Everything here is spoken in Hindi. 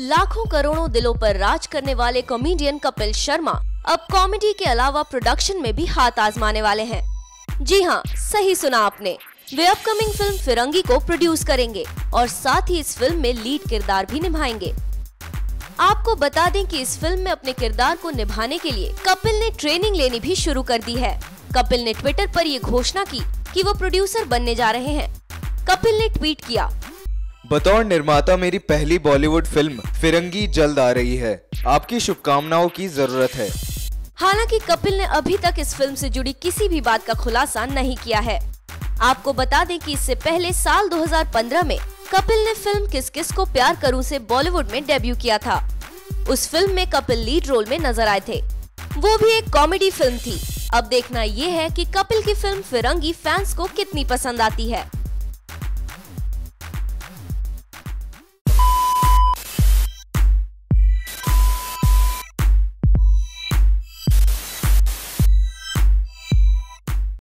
लाखों करोड़ों दिलों पर राज करने वाले कॉमेडियन कपिल शर्मा अब कॉमेडी के अलावा प्रोडक्शन में भी हाथ आजमाने वाले हैं। जी हाँ, सही सुना आपने। वे अपकमिंग फिल्म फिरंगी को प्रोड्यूस करेंगे और साथ ही इस फिल्म में लीड किरदार भी निभाएंगे। आपको बता दें कि इस फिल्म में अपने किरदार को निभाने के लिए कपिल ने ट्रेनिंग लेनी भी शुरू कर दी है। कपिल ने ट्विटर पर ये घोषणा की कि वो प्रोड्यूसर बनने जा रहे हैं। कपिल ने ट्वीट किया, बतौर निर्माता मेरी पहली बॉलीवुड फिल्म फिरंगी जल्द आ रही है। आपकी शुभकामनाओं की जरूरत है। हालांकि कपिल ने अभी तक इस फिल्म से जुड़ी किसी भी बात का खुलासा नहीं किया है। आपको बता दें कि इससे पहले साल 2015 में कपिल ने फिल्म किस किसको प्यार करूं से बॉलीवुड में डेब्यू किया था। उस फिल्म में कपिल लीड रोल में नजर आए थे। वो भी एक कॉमेडी फिल्म थी। अब देखना ये है कि कपिल की फिल्म फिरंगी फैंस को कितनी पसंद आती है।